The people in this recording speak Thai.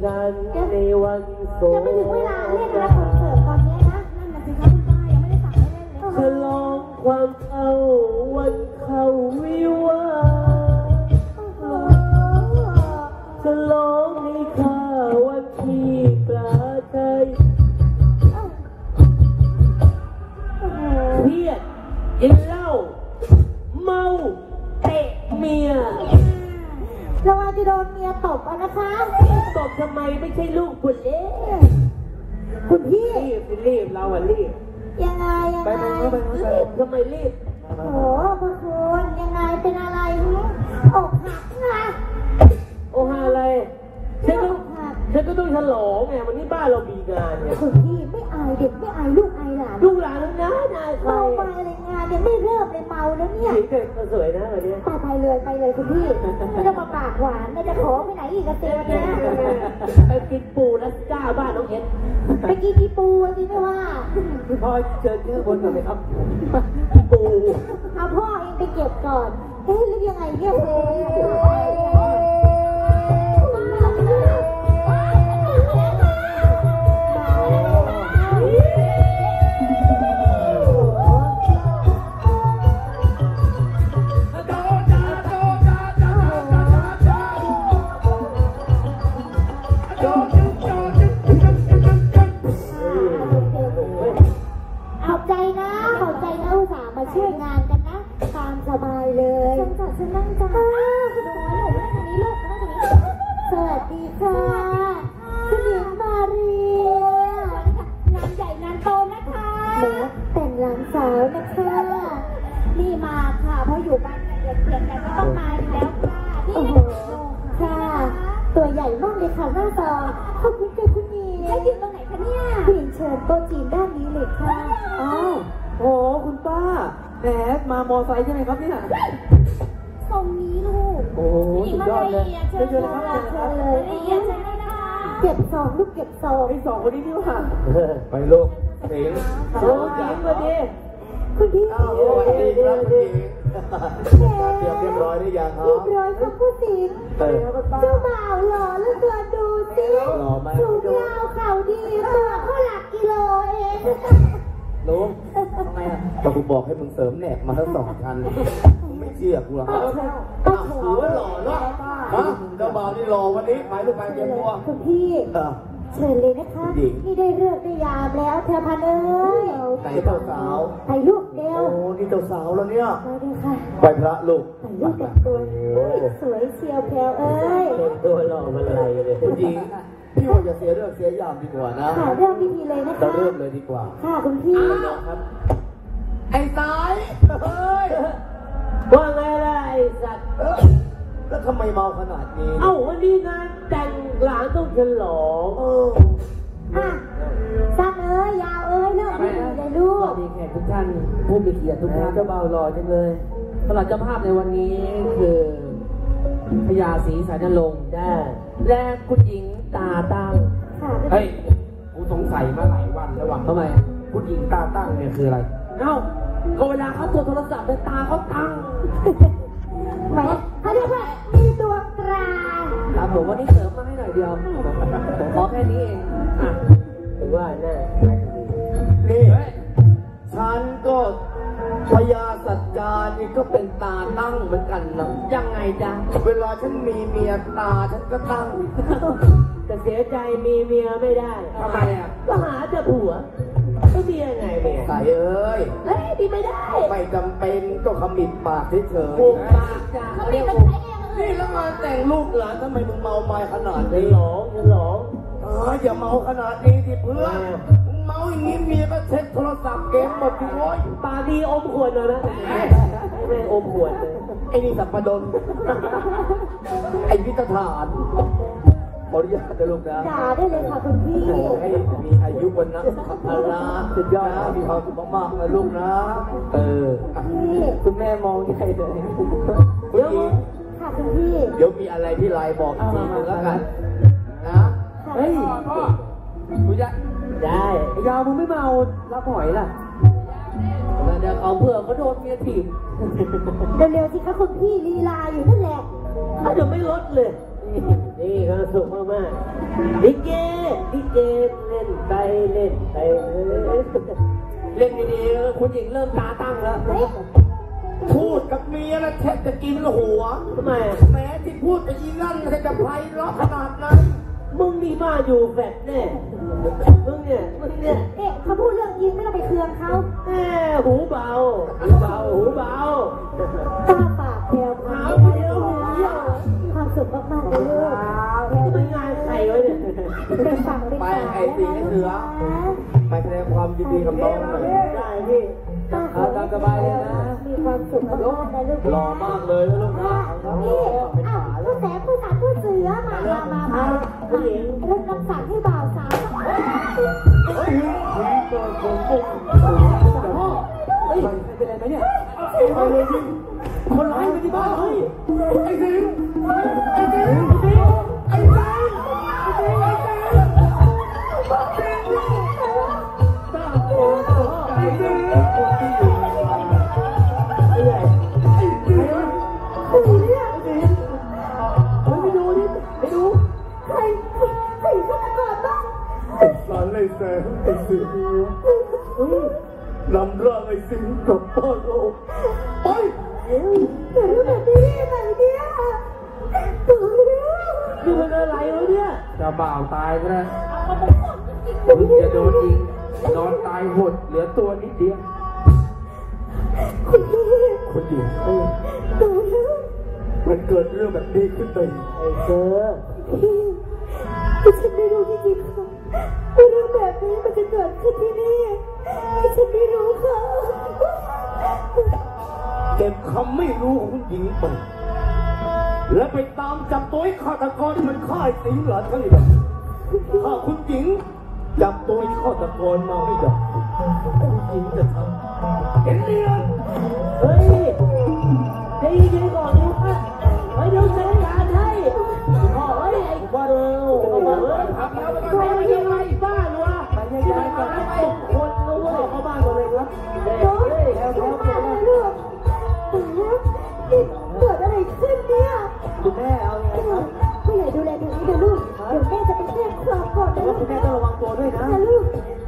กันในวันสงยังไม่ถึงเวลาเรียกรับคอนเสิร์ตตอนนี้นะนั่นน่ะสิคะคุณป้ายังไม่ได้สั่งให้เล่นเลยฉลองความเอาวันเข้าวิวาฉลองให้ข้าวันที่ปราชัยเครียดกินเหล้าเมาเตะเมียระวังจะโดนเมียตบนะคะตบทำไมไม่ใช่ลูกคุณเอ๊ะคุณพี่รีบเราอะรีบยังไงไปทำไมรีบโอ้พระคุณยังไงเป็นอะไรอกหักนะอกหักอะไรฉันก็ต้องฉลองไงวันนี้บ้านเรามีงานไงคุณพี่ไม่อายเด็กไม่อายลูกอายหลานทั้งนั้นนายใครเมาไปอะไรงานยังไม่เริ่มเลยเมาแล้วเนี่ยหญิงเด็กสวยนะวันนี้ไปเลยคุณพี่ไม่ต้องมาปากหวานไม่จะขอไปไหนอีกกันเต็มวันนี้ไปกินปูรัสก้าบ้านน้องเอ็ดไปกินที่ปูจริงไหมว่าพอเจอเจอบนก่อนไหมครับปูเอาพ่อเองไปเก็บก่อนเฮ้ยแล้วยังไงเนี่ยช่วยงานกันนะตามสบายเลยฉันนั่งจ้าคุณหนูนั่งตรงนี้ลูกนั่งตรงนี้สวัสดีค่ะคุณหญิงมาเรียงานใหญ่งานโตนะคะแต่งหลานสาวนะคะนี่มาค่ะเพราะอยู่บ้านเด็กเพียงกันก็ต้องมาแล้วค่ะนี่ค่ะตัวใหญ่มากเลยค่ะหน้าตาขอบคุณค่ะคุณหญิงแล้วอยู่ตรงไหนคะเนี่ยคุณหญิงเชิญโต๊ะจีนด้านนี้เลยค่ะอ้าวโอ้คุณป้าแหมมามอไซค์ใช่ไหมครับเนี่ยทรงนี้ลูกโอ้สุดยอดเลยเชิญเลยครับเชิญเลยเก็บซองลูกเก็บซองไอ้สองคนนี้นี่ว่าไปลูกเสียงโอ้ยยิงมาดิคุณพี่สวัสดีครับคุณหญิงเรียบร้อยหรือยังครับเรียบร้อยครับผู้สิงเจ้าบ่าวหล่อแล้วตัวดูสิสูงยาวเข่าดีตัวก็หลักกิโลเองลุงทำไมอ่ะก็กูบอกให้มึงเสริมแหนบมาทั้ง2 คันมึงไม่เชื่อกูหรอกถือว่าหล่อเนาะเจ้าบ่าวนี่หล่อวันนี้ไปลูกไปเตรียมตัวคุณพี่เชิญเลยนะคะนี่ได้เลือกได้ยามแล้วเธอพันเอ้ยไหนเจ้าสาวไปลูกเดียวโอ้นี่เจ้าสาวแล้วเนี่ยไปเลยค่ะไปพระลูกไปลูกแต่งตัวสวยเชียวแพลวเอ้ยตัวหล่อมันอะไรเลยคุณหญิงพี่ว่าจะเสียเรื่องเสียยามดีกว่านะค่ะเริ่มพิธีเลยนะคะจะเริ่มเลยดีกว่าค่ะคุณพี่ครับไอ้สายเฮ้ยว่าไงล่ะไอ้สัตว์แล้วทำไมเมาขนาดนี้วันนี้งานแต่งหลานต้องฉลองสั้นเอ้ยยาวเอ้ยเลิกไม่ดีเลยลูกมีแขกทุกท่านผู้มีเกียรติทุกท่านเจ้าบ่าวหล่อจังเลยสำหรับเจ้าภาพในวันนี้คือพญาศรีสายนรงค์และคุณหญิงตาตั้งเฮ้ยกูสงสัยมาหลายวันแล้วว่าทำไมคุณหญิงตาตั้งเนี่ยคืออะไรก็เวลาเขาตัวโทรศัพท์ในตาเขาตั้งไหมเขาเรียกว่ามีดวงตราครับผมวันนี้เสริมมาให้หน่อยเดียวขอแค่นี้เองถือว่าแน่นี่ฉันก็พญาสัจจานี่ก็เป็นตาตั้งเหมือนกันนะยังไงจ๊ะเวลาฉันมีเมียตาฉันก็ตั้งแต่เสียใจมีเมียไม่ได้ทำไมก็หาแต่ผัวก็มียังไงเนี่ยใส่เอ้ยดีไม่ได้ไม่จำเป็นก็ขมิบปากเฉยๆปากจ้านี่แล้วงานแต่งลูกหลานทำไมมึงเมาไม้ขนาดนี้หลงอย่าเมาขนาดนี้ดิเพื่อนเมาอย่างนี้เมียก็เช็คโทรศัพท์เกมหมดทีโว้ยปาดีอมขวดเลยนะแม่อมขวดเลยไอ้นี่สัปปะดนไอ้วิตฐานขออนุญาตนะลูกนะด่าได้เลยค่ะคุณพี่ให้มีอายุวันนะพลาสุดยอดมีความสุขมากๆนะลูกนะคุณแม่มองใหญ่เลยคุณหญิงค่ะคุณพี่เดี๋ยวมีอะไรที่ไลน์บอกทีนึงแล้วกันนะเฮ้ยกูจะได้ยาวมึงไม่เมารับหอยล่ะเดี๋ยวเขาเผื่อเขาโดนเมียถีบเร็วๆสิคะคุณพี่ลีลาอยู่นั่นแหละเดี๋ยวไม่ลดเลยนี่เขาสุขมากๆลิเกเล่นไปเล่นดีๆคุณหญิงเริ่มตาตั้งแล้วพูดกับเมียแล้วแทบจะกินหัวทำไมแม้ที่พูดกับยีนั่นจะไพเราะขนาดนั้นมึงนี่บ้าอยู่แฟดแน่มึงเนี่ยเขาพูดเรื่องยิงไม่ต้องไปเคืองเขาแน่หูเบาตาปากแถวขาวเดียวมีความสุขมากๆเลยลูกไม่งานใครไว้เนี่ยเป็นฝั่งไปไอ้สีเสือไปแสดงความยินดีกับน้องหน่อยได้พี่เอาตามสบายเลยนะมีความสุขมากๆนะลูกหล่อมากเลยนะลูกนะนี่ผู้แสบผู้สาวผู้เสือมาผู้หญิงเริ่มรับสั่งให้บ่าวสาวเป็นอะไรไหมเนี่ยไปเลยดิคนร้ายไปที่บ้านเฮ้ยไอ้สิงลำร่างไอ้สิงกลับบ้านเราไปแต่รู้แบบนี้ไหนเนี่ยดูเป็นอะไรวะเนี่ยจะบ่าวตายไปแล้วมึงจะโดนยิงนอนตายหดเหลือตัวนิดเดียวคุณหญิงมันเกิดเรื่องแบบนี้ขึ้นไปไอ้เจอฉันไม่รู้จริงๆค่ะเรื่องแบบนี้มันจะเกิดขึ้นที่นี่ฉันไม่รู้ค่ะเก็บคำไม่รู้ของคุณหญิงไปและไปตามจับตัวไอ้ฆาตกรที่มันฆ่าไอ้สิงหลานทั้งนี้ถ้าคุณหญิงจับตัวไอ้ฆาตกรมาไม่ได้คุณหญิงจะทำเห็นเรื่องเฮ้ยใจเย็นก่อนดูค่ะเฮ้ยเดี๋ยวจัดการให้พ่อเฮ้ยไอ้บ้าเร็วไม่ใช่ไอ้บ้าหรอวะไม่ใช่ก่อนไอ้คนรู้ว่าเข้าบ้านก่อนเลยครับเฮ้ยแล้วลูกเกิดอะไรขึ้นเนี่ยคุณแม่เอาไงครับผู้ใหญ่ดูแลตรงนี้เดี๋ยวลูกเดี๋ยวแม่จะไปแจ้งความก่อนนะลูกคุณแม่ต้องระวังตัวด้วยนะลูก